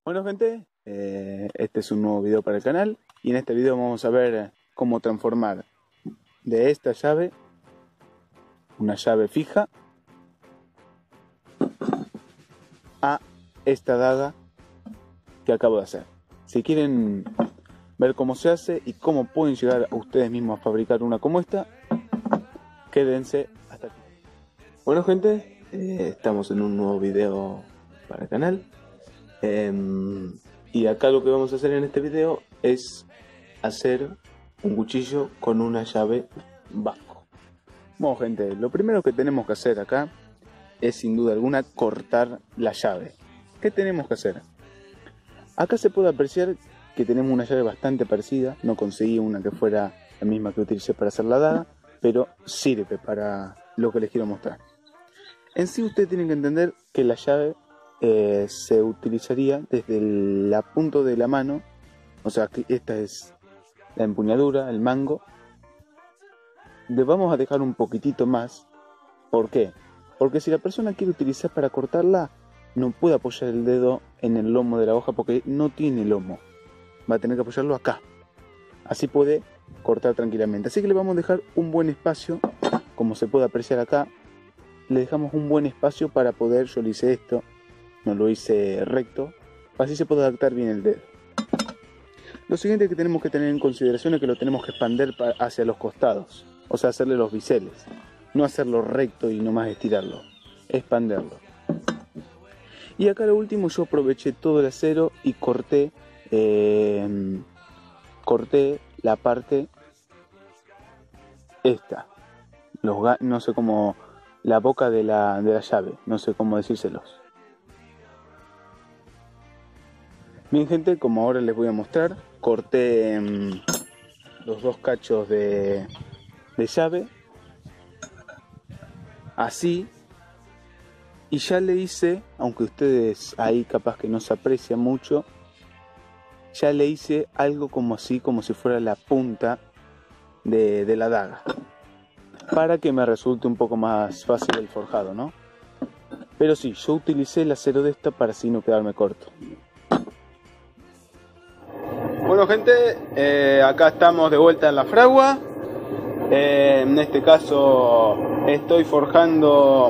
Bueno gente, este es un nuevo video para el canal y en este video vamos a ver cómo transformar de esta llave, una llave fija, a esta daga que acabo de hacer. Si quieren ver cómo se hace y cómo pueden llegar a ustedes mismos a fabricar una como esta, quédense hasta aquí. Bueno gente, estamos en un nuevo video para el canal. Y acá lo que vamos a hacer en este video es hacer un cuchillo con una llave vasco. Bueno gente, lo primero que tenemos que hacer acá es sin duda alguna cortar la llave. ¿Qué tenemos que hacer? Acá se puede apreciar que tenemos una llave bastante parecida. No conseguí una que fuera la misma que utilicé para hacer la daga, pero sirve para lo que les quiero mostrar. En sí ustedes tienen que entender que la llave se utilizaría desde la punta de la mano. O sea, que esta es la empuñadura, el mango. Le vamos a dejar un poquitito más. ¿Por qué? Porque si la persona quiere utilizar para cortarla, no puede apoyar el dedo en el lomo de la hoja porque no tiene lomo. Va a tener que apoyarlo acá. Así puede cortar tranquilamente. Así que le vamos a dejar un buen espacio, como se puede apreciar acá. Le dejamos un buen espacio para poder, yo le hice esto, no lo hice recto, así se puede adaptar bien el dedo. Lo siguiente que tenemos que tener en consideración es que lo tenemos que expander hacia los costados, o sea, hacerle los biseles, no hacerlo recto y nomás estirarlo, expanderlo. Y acá lo último, yo aproveché todo el acero y corté la parte esta, no sé cómo, la boca de la llave, no sé cómo decírselos. Bien gente, como ahora les voy a mostrar, corté los dos cachos de llave, así, y ya le hice, aunque ustedes ahí capaz que no se aprecia mucho, ya le hice algo como así, como si fuera la punta de la daga, para que me resulte un poco más fácil el forjado, ¿no? Pero sí, yo utilicé el acero de esta para así no quedarme corto. Bueno gente, acá estamos de vuelta en la fragua. En este caso estoy forjando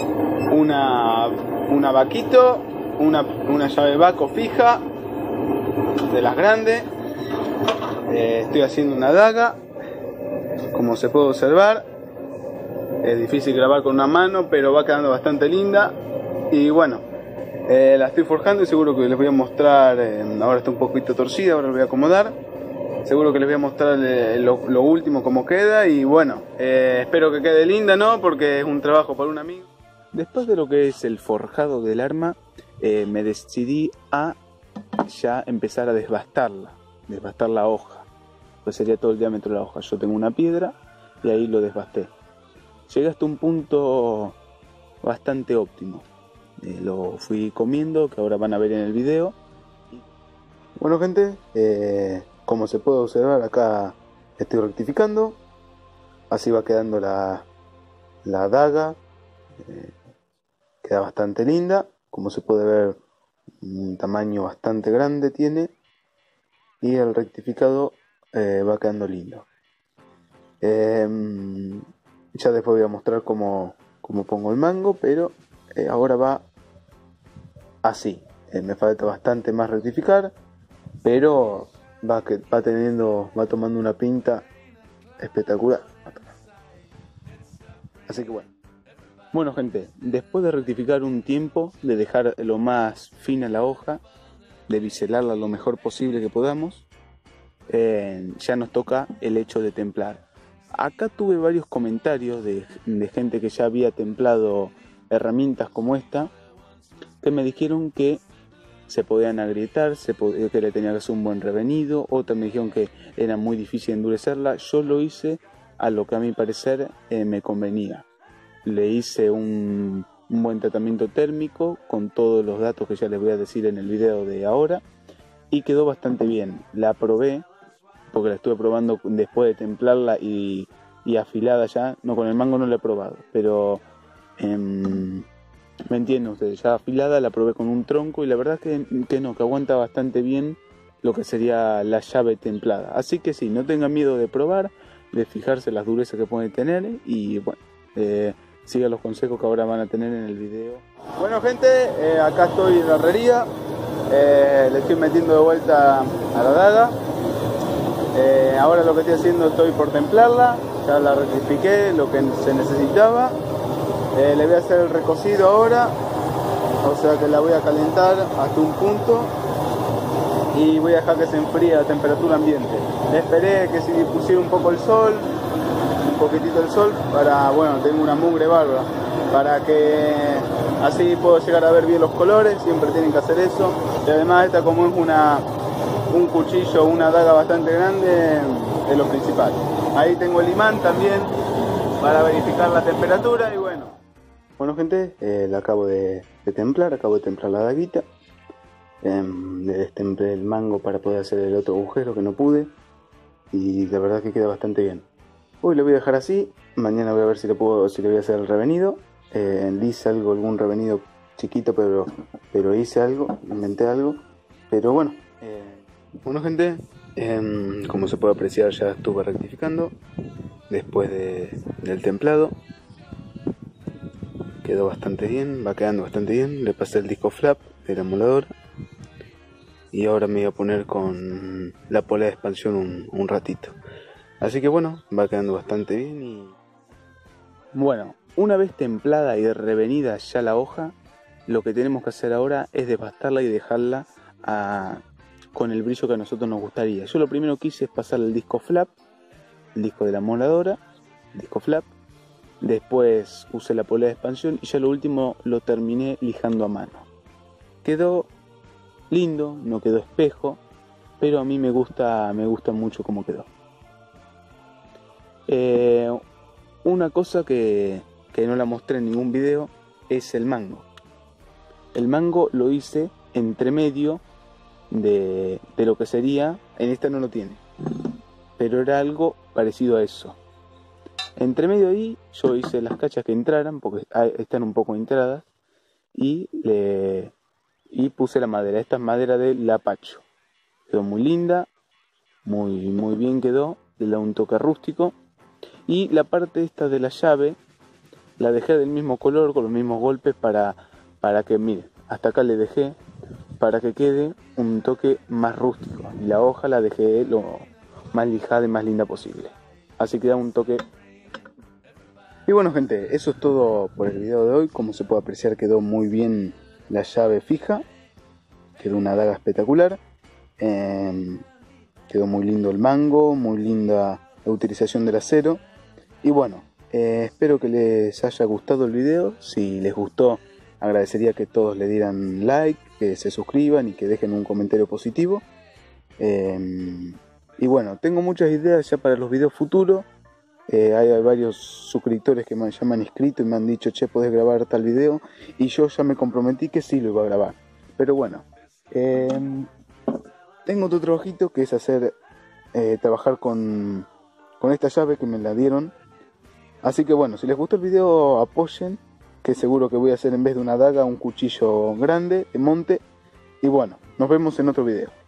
una vaquito, una llave vaco fija, de las grandes. Estoy haciendo una daga, como se puede observar. Es difícil grabar con una mano, pero va quedando bastante linda. Y bueno, la estoy forjando y seguro que les voy a mostrar, ahora está un poquito torcida, ahora la voy a acomodar. Seguro que les voy a mostrar lo último cómo queda y bueno, espero que quede linda, ¿no? Porque es un trabajo para un amigo. Después de lo que es el forjado del arma, me decidí a ya empezar a desbastar la hoja. Pues sería todo el diámetro de la hoja. Yo tengo una piedra y ahí lo desbasté. Llegué hasta un punto bastante óptimo. Lo fui comiendo, que ahora van a ver en el video. Bueno gente, como se puede observar acá estoy rectificando. Así va quedando la daga. Queda bastante linda. Como se puede ver, un tamaño bastante grande tiene. Y el rectificado va quedando lindo. Ya después voy a mostrar cómo pongo el mango, pero ahora va así. Me falta bastante más rectificar, pero va tomando una pinta espectacular. Así que bueno gente, después de rectificar un tiempo, de dejar lo más fina la hoja, de biselarla lo mejor posible que podamos, ya nos toca el hecho de templar. Acá tuve varios comentarios de gente que ya había templado herramientas como esta, que me dijeron que se podían agrietar, que le tenía que hacer un buen revenido. Otros me dijeron que era muy difícil endurecerla. Yo lo hice a lo que a mi parecer me convenía. Le hice un buen tratamiento térmico con todos los datos que ya les voy a decir en el video de ahora, y quedó bastante bien. La probé porque la estuve probando después de templarla y afilada ya. No, con el mango no la he probado, pero ¿Me entienden ustedes? Ya afilada la probé con un tronco y la verdad que aguanta bastante bien lo que sería la llave templada. Así que sí, no tengan miedo de probar, de fijarse las durezas que pueden tener y bueno, sigan los consejos que ahora van a tener en el video. Bueno gente, acá estoy en la herrería, le estoy metiendo de vuelta a la daga. Ahora lo que estoy haciendo, estoy por templarla, ya la rectifiqué lo que se necesitaba. Le voy a hacer el recocido ahora, o sea que la voy a calentar hasta un punto y voy a dejar que se enfríe a temperatura ambiente. Esperé que se pusiera un poco el sol, un poquitito el sol, para, bueno, tengo una mugre bárbara, para que así puedo llegar a ver bien los colores, siempre tienen que hacer eso. Y además esta, como es un cuchillo, una daga bastante grande, es lo principal. Ahí tengo el imán también para verificar la temperatura y bueno. Bueno gente, la acabo de templar, la daguita. Le destemplé el mango para poder hacer el otro agujero que no pude. Y la verdad que queda bastante bien. Hoy lo voy a dejar así, mañana voy a ver si le voy a hacer el revenido. Hice algún revenido chiquito, pero hice algo, inventé algo. Pero bueno, bueno gente, como se puede apreciar ya estuve rectificando después del templado. Quedó bastante bien, va quedando bastante bien. Le pasé el disco flap del emulador. Y ahora me voy a poner con la polea de expansión un ratito. Así que bueno, va quedando bastante bien y... Bueno, una vez templada y revenida ya la hoja, lo que tenemos que hacer ahora es devastarla y dejarla con el brillo que a nosotros nos gustaría. Yo lo primero que hice es pasarle el disco flap, el disco de la moladora, el disco flap. Después usé la polea de expansión y ya lo último lo terminé lijando a mano. Quedó lindo, no quedó espejo, pero a mí me gusta mucho cómo quedó. Una cosa que no la mostré en ningún video es el mango. El mango lo hice entre medio de lo que sería, en esta no lo tiene, pero era algo parecido a eso. Entre medio ahí yo hice las cachas que entraran, porque están un poco entradas, y puse la madera. Esta es madera de lapacho. Quedó muy linda, muy bien quedó, le da un toque rústico. Y la parte esta de la llave la dejé del mismo color, con los mismos golpes, para que, miren, hasta acá le dejé, para que quede un toque más rústico. Y la hoja la dejé lo más lijada y más linda posible. Así que da un toque. Y bueno gente, eso es todo por el video de hoy. Como se puede apreciar, quedó muy bien la llave fija. Quedó una daga espectacular. Quedó muy lindo el mango, muy linda la utilización del acero. Y bueno, espero que les haya gustado el video. Si les gustó, agradecería que todos le dieran like, que se suscriban y que dejen un comentario positivo. Y bueno, tengo muchas ideas ya para los videos futuros. Hay varios suscriptores que ya me han escrito y me han dicho, che, podés grabar tal video, y yo ya me comprometí que sí lo iba a grabar. Pero bueno, tengo otro trabajito que es trabajar con esta llave que me la dieron. Así que bueno, si les gustó el video, apoyen, que seguro que voy a hacer, en vez de una daga, un cuchillo grande de monte. Y bueno, nos vemos en otro video.